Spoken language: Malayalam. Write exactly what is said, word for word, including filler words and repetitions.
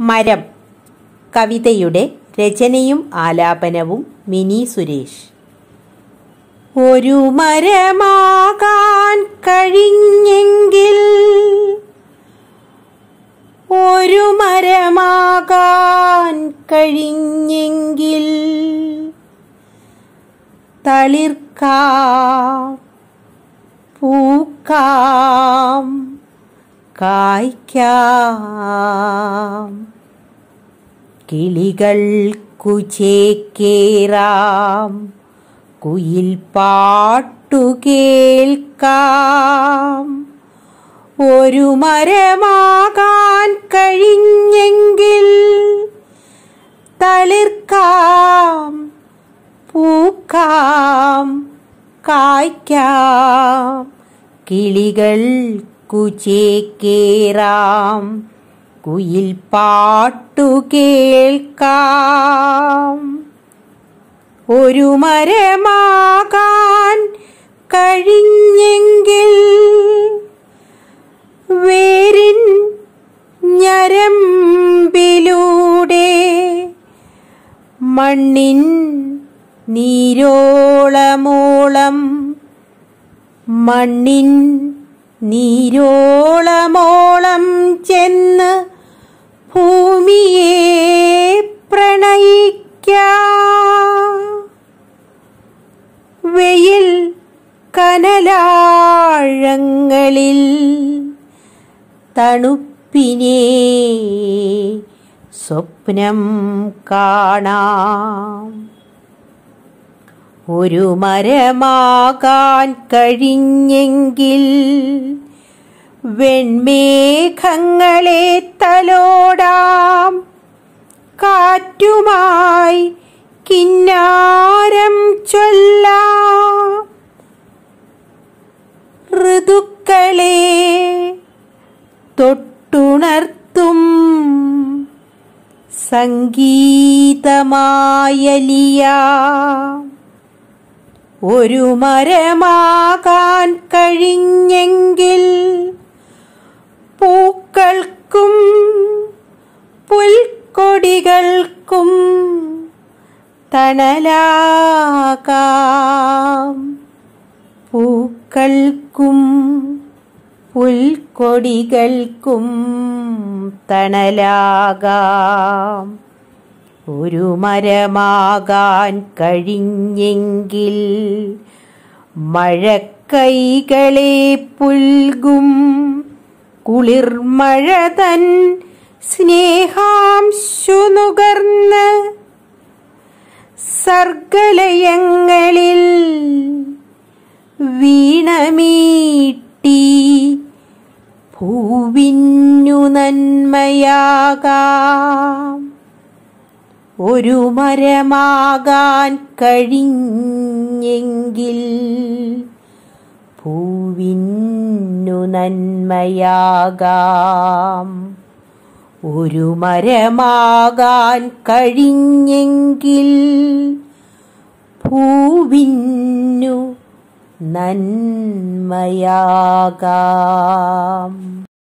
മരം കവിതയുടെ രചനയും ആലാപനവും മിനി സുരേഷ്. ഒരു മരമാകാൻ കഴിഞ്ഞെങ്കിൽ ഒരു മരമാകാൻ കഴിഞ്ഞെങ്കിൽ തളിർക്കാം, പൂക്കാം, കായ്ക്കാം, കിളികൾക്കു ചേക്കേറാം, കുയിൽ പാട്ടു കേൾക്കാം. ഒരു മരമാകാൻ കഴിഞ്ഞെങ്കിൽ തളിർക്കാം, പൂക്കാം, കായ്ക്കാം, കിളികൾക്കു ചേക്കേറാം, കുയിൽ പാട്ടു കേൾക്കാം. ഒരു മരമാകാൻ കഴിഞ്ഞെങ്കിൽ വേരിൻ ഞരമ്പിലൂടെ മണ്ണിൻ നീരോളമോളം മണ്ണിൻ നീരോളമോളം ചെന്ന് ഭൂമിയെ പ്രണയിക്കാം. വെയിൽ കനലാഴങ്ങളിൽ തണുപ്പിനെ സ്വപ്നം കാണാം. ഒരു മരമാകാൻ കഴിഞ്ഞെങ്കിൽ വെൺമേഘങ്ങളെ തലോടാം, കാറ്റുമായി കിന്നാരം ചൊല്ലാം, ഋതുക്കളെ തൊട്ടുണർത്തും സംഗീതമായലിയാം. ഒരു മരമാകാൻ കഴിഞ്ഞെങ്കിൽ പൂക്കൾക്കും പുൽക്കൊടികൾക്കും തണലാകാം. പൂക്കൾക്കും പുൽക്കൊടികൾക്കും തണലാകാം. ഒരു മരമാകാൻ കഴിഞ്ഞെങ്കിൽ മഴക്കൈകളെ പുൽകും കുളിർമഴ തൻ സ്നേഹാംശു നുകർന്ന് സർഗലയങ്ങളിൽ വീണമീട്ടി ഭൂവിന്നു നന്മയാകാം. ഒരു മരമാകാൻ കഴിഞ്ഞെങ്കിൽ ഭൂവിന്നു നന്മയാകാം. ഒരു മരമാകാൻ കഴിഞ്ഞെങ്കിൽ ഭൂവിന്നു നന്മയാകാം.